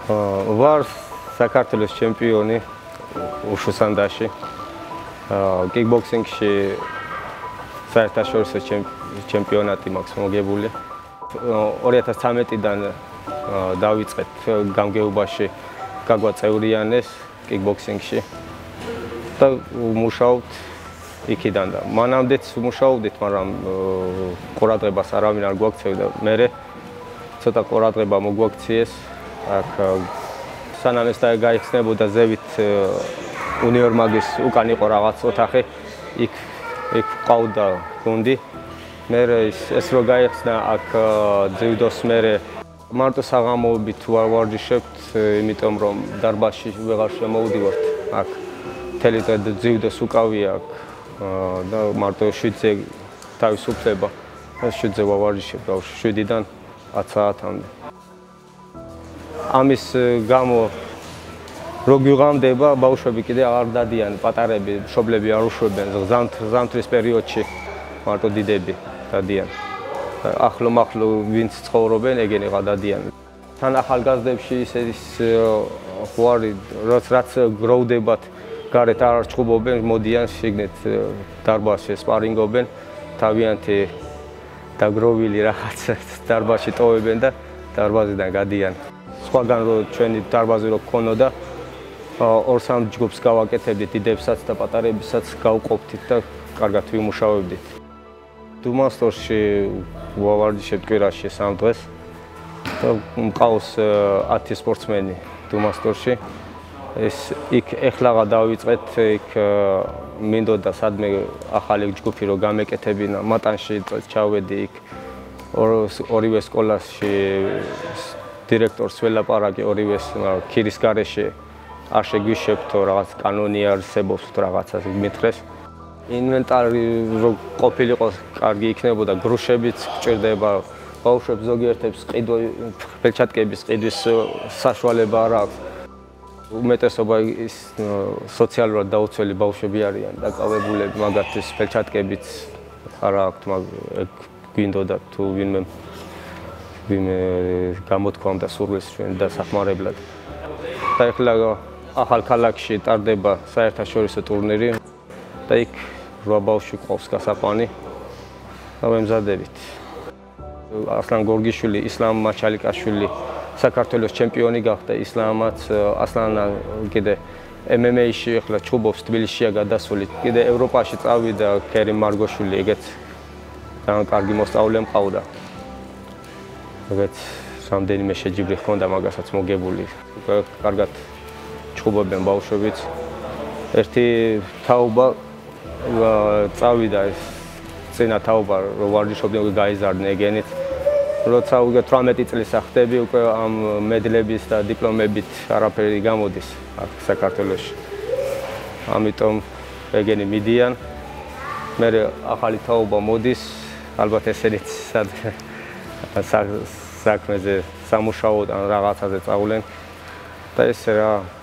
ვარ საქართველოს ჩემპიონი უშუსანდაში. კიკბოქსინგში საერთაშორისო ჩემპიონატი მაქვს მოგებული. 2013-დან დავიწყეთ გამგეობაში გაგვაწევრიანეს კიკბოქსინგში და ვმუშაობთ იქიდან და მანამდეც ვმუშაობდით, მაგრამ ყურადღებას არავინ არ გვაქცევდა. მე ცოტა ყურადღება მოგვაქციეს. აქ სანამ ეს გაიხსნებოდა ზევით უნიორმაგის უკან იყო რაღაც ოთახი, იქ ყავდა გუნდი. მე ეს რო გაიხსნა აქ ძიუდოს მე მარტო საღამოობით ვარჯიშებთ, იმიტომ რომ დარბაზში ვეღარ შემოვდივართ. აქ მთელი დღე ძიუდოს უკავია აქ და მარტო 7-ზე თავისუფლება. 7-ზე ვარჯიშებ 7-დან 10 საათამდე. ამის გამო რო გვიღამდება, ბავშვები კიდე აღარ დადიან, პატარები, მშობლები არ უშვებენ, ზამთრის პერიოდში მარტო დიდები დადიან. ახლო-მახლო ვინც ცხოვრობენ, ეგენი გადადიან. თან ახალგაზრდებში ის ხوارი, რაც გროვდებათ, გარეთ არ ჩხუბობენ, მოდიან შიგნით დარბაზში სპარინგობენ, თავიანთი დაგროვილი რაღაც დარბაზში ტოვებენ და დარბაზიდან გადიან. სხვაგან რო ჩვენი დარბაზი რო გქონოდა, 2-3 ჯგუფს გავაკეთებდით, დიდებსაც და პატარებსაც გავყოფდით და კარგად ვიმუშავებდით. დუმასტორში ვავარჯიშებ კვირაში 3 დღეს და მყავს 10 სპორტსმენი დუმასტორში. იქ ეხლაღა დავიწყეთ, იქ მინდოდა სადმე ახალი ჯგუფი რო გამეკეთებინა, მატანში ჩავედი, იქ ორივე სკოლაში დირექტორს ველაპარაკე, ორივეს ქირის გარეშე არ შეგვიშებთო, რაღაც კანონი არსებობს თუ რაღაცას მითხრეს. ინვენტარი რო ყოფილიყო კარგი იქნებოდა, გრუშებიც გჭირდება, ბავშვებს ზოგიერთებს ფელჩატკების ყიდვის საშუალება არ აქვს. უმეტესობა ის სოციალურად დაუცველი ბავშვები არიან, დაკავებულები, მაგათთვის ფელჩატკებიც არ აქვთ, მაგრამ გვინდოდა თუ ვინმე გამოთქვამდა სურვილს ჩვენ დასახმარებლად. და ეხლა ახალ ქალაქში ტარდება საერთაშორისო ტურნირი და იქ 8 ბავშვი ყავს გასაყვანი და ვემზადებით. ასლან გორგიშვილი, ისლამ მაჩალიკაშვილი საქართველოს ჩემპიონი გახდა, ისლამაც ასლანა კიდე MMA-ში ეხლა ჩუბობს, თბილისშია გადასული. კიდე ევროპაში წავიდა კერიმ მარგოშვილი, ეგეც ძალიან კარგი მოსწავლე მყავდა. ეგეც რამდენიმე შეჯიბრი ჰქონდა, მაგასაც მოგებული. კარგად ჩუბობენ ბავშვებიც. ერთი თაობა წავიდა, წინა თაობა რო ვარჯიშობდნენ, გაიზარდნენ ეგენით. როცა 18 წლის ახდები, უკვე ამ მედლების და დიპლომებით არაფერი გამოდის აქ საქართველოში. ამიტომ ეგენი მიდიან. მე ახალი თაობა მოდის, ალბათ ესენიც საქმეზე სამუშაოდან რაღაცაზე წავლენ და ესე რა